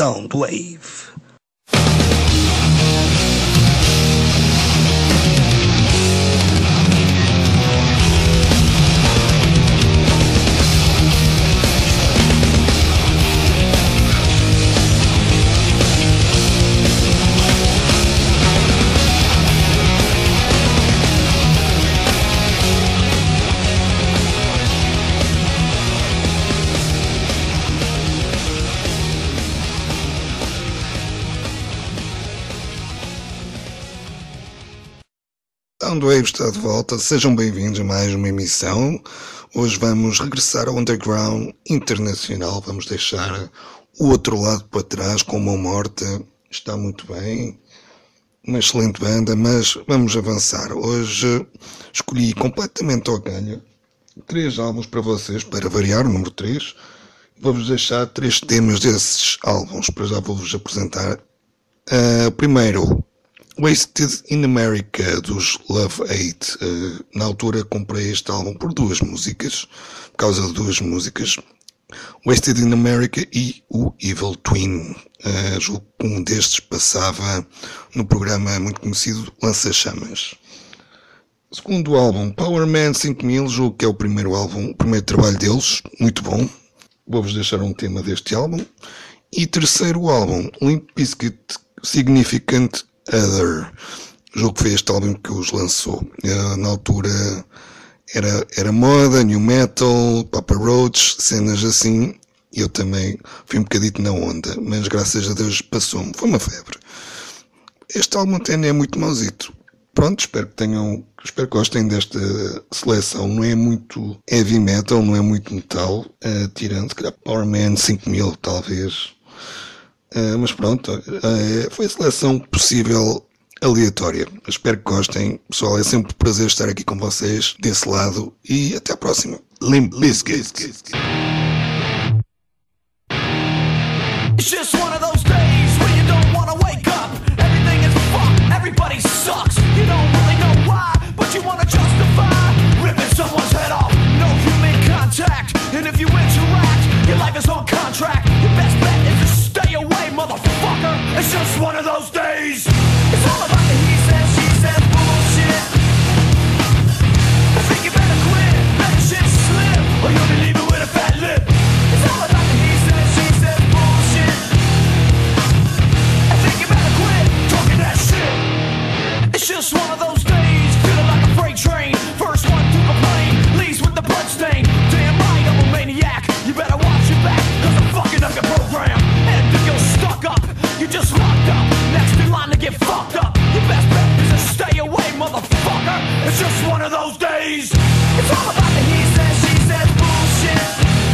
Soundwave. Soundwave está de volta, sejam bem-vindos a mais uma emissão. Hoje vamos regressar ao underground internacional, vamos deixar o outro lado para trás com Mão Morta. Está muito bem, uma excelente banda, mas vamos avançar. Hoje escolhi completamente ao calha 3 álbuns para vocês, para variar, o número 3. Vou-vos deixar 3 temas desses álbuns, para já vou-vos apresentar. Primeiro, Wasted in America, dos Love Hate. Na altura comprei este álbum por 2 músicas, por causa de 2 músicas, Wasted in America e o Evil Twin. Julgo que um destes passava no programa muito conhecido Lança Chamas. Segundo álbum, Power Man 5000, julgo que é o primeiro álbum, o primeiro trabalho deles, muito bom. Vou-vos deixar um tema deste álbum. E terceiro álbum, Limp Bizkit, Significant Other. Julgo que foi este álbum que os lançou. Na altura era moda, new metal, Papa Roach, cenas assim. Eu também fui um bocadito na onda, mas graças a Deus passou-me. Foi uma febre. Este álbum até não é muito mauzito. Pronto, espero que gostem desta seleção. Não é muito heavy metal, não é muito metal, tirando, se calhar, Power Man 5000, talvez. Mas pronto, foi a seleção possível aleatória. Espero que gostem. Pessoal, é sempre um prazer estar aqui com vocês desse lado e até à próxima. Limp Bizkit. It's just one of those days when you don't want to wake up. Everything is fucked, everybody sucks. You don't really know why, but you want to justify ripping someone's head off. No human contact, and if you interact, your life is on contract. Your best bet is to stay away, motherfucker. It's just one of those days. It's all about the he says, she says bullshit. I think you better quit, let shit slip, or you'll be leaving with a fat lip. It's all about the he says, she says bullshit. I think you better quit talking that shit. It's just one of those days, feeling like a freight train. First one to complain, leaves with the bloodstain. Damn right, I'm a maniac. You better watch your back, cause I'm fucking up your program. And if you're stuck up, you just locked up. Next in line to get fucked up. Your best bet is to stay away, motherfucker. It's just one of those days. It's all about the he says, she says bullshit.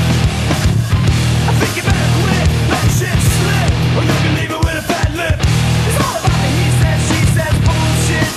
I think you better quit, let shit slip, or you can leave it with a fat lip. It's all about the he says, she says bullshit.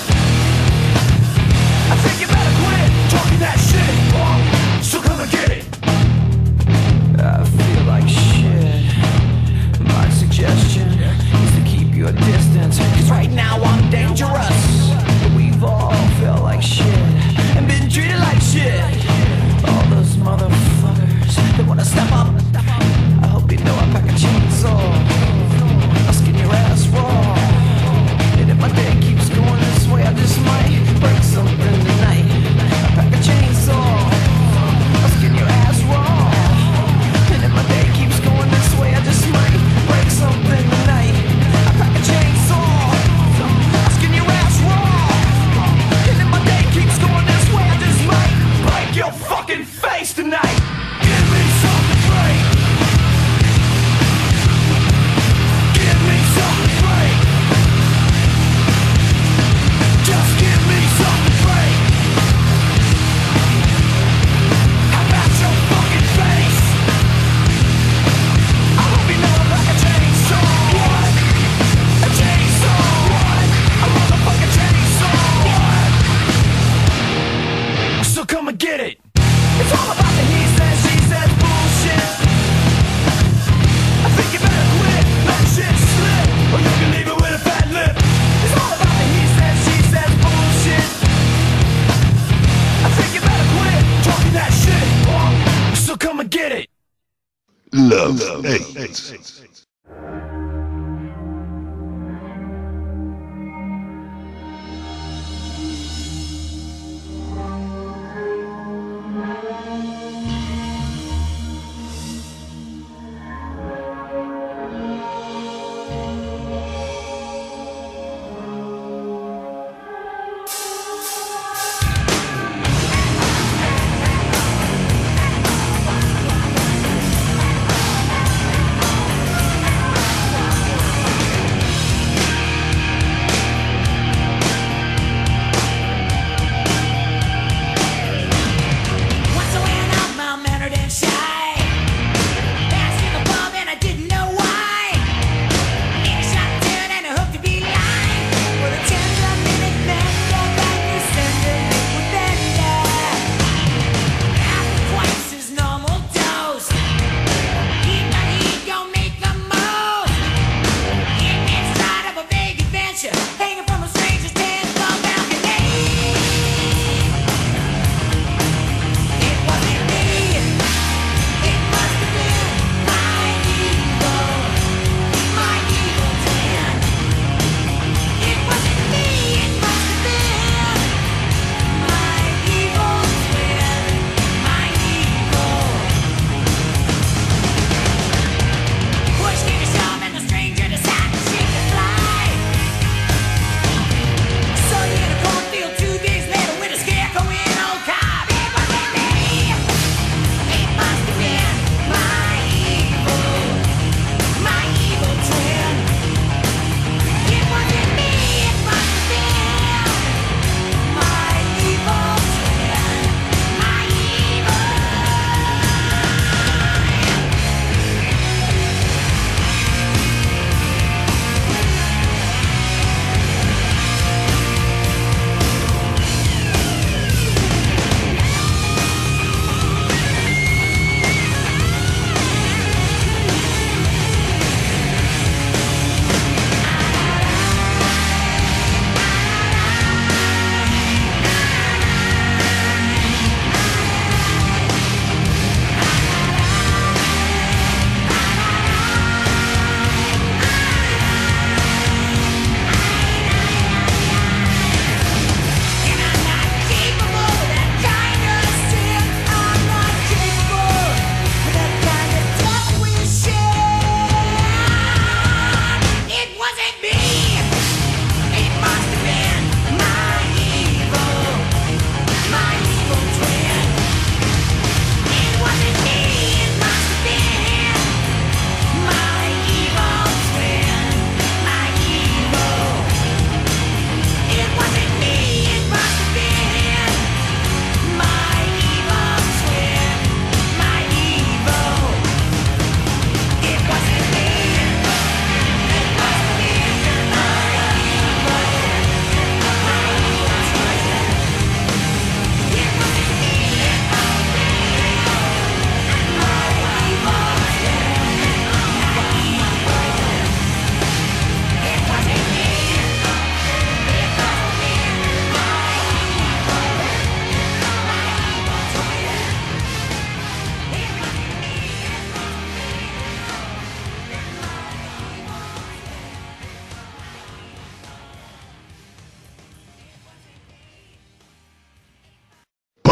I think you better quit talking that shit. So come and get it. I feel like shit. My suggestion is to keep your distance, cause right now I'm dangerous. We've all felt like shit and been treated like shit. All those motherfuckers, they wanna step up. I hope you know I pack a chainsaw. I'll skin your ass raw. And if my day keeps going this way, I just might break something tonight. I pack a chainsaw. I'll skin your ass raw. And if my day keeps going this way, I just might break something tonight. I pack a chainsaw. I'll skin your ass raw. And if my day keeps going this way, I just might break your fucking face tonight. Give me something to break. Give me something to break. Just give me something to break. How about your fucking face? I hope you know I'm like a chainsaw. What? A chainsaw. What? A motherfucking chainsaw. What? So come and get it. It's all about the he says, she says bullshit. I think you better quit, let shit slip, or you can leave it with a fat lip. It's all about the he says, she says bullshit. I think you better quit talking that shit. So come and get it. Love Hate.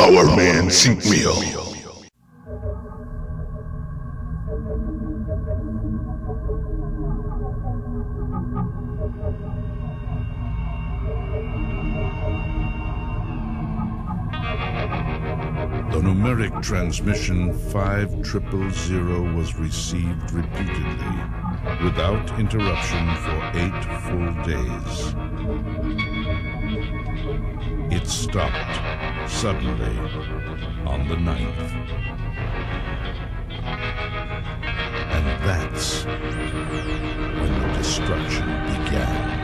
Powerman 5000. The numeric transmission 5000 was received repeatedly, without interruption for 8 full days. It stopped suddenly on the 9th. And that's when the destruction began.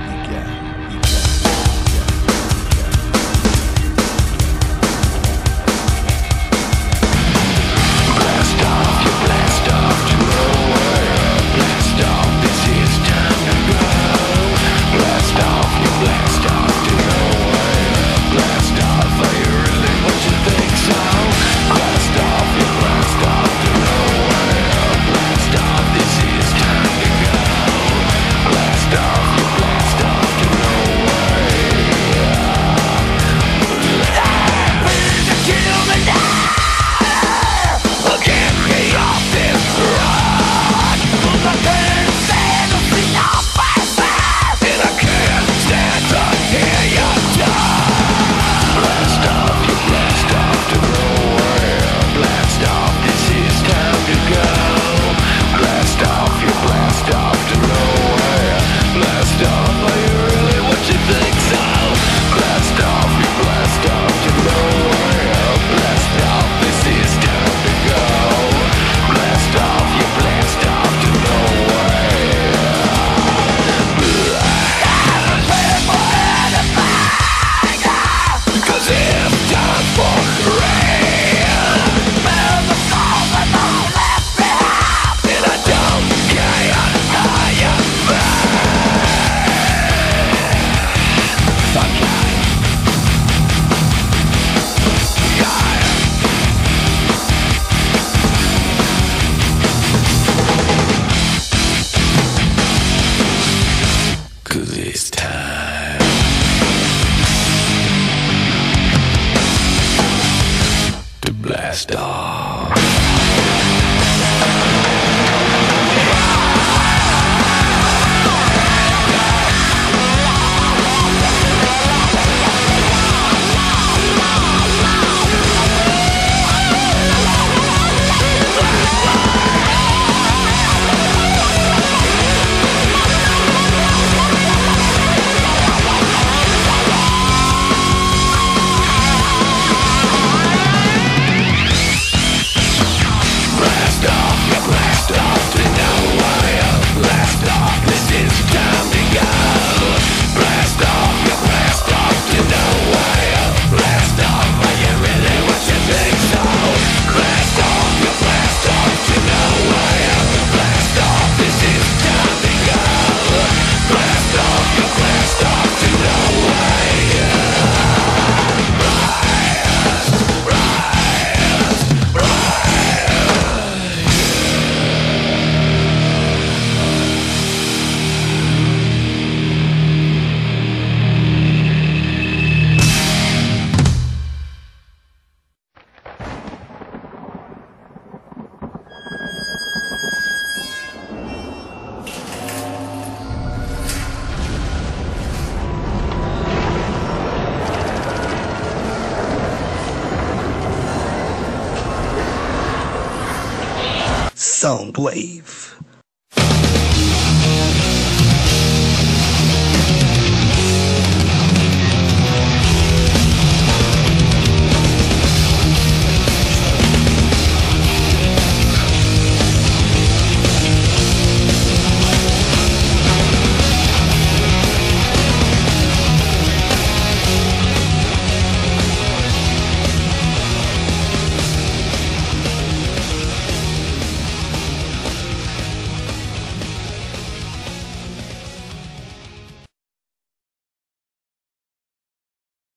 Soundwave.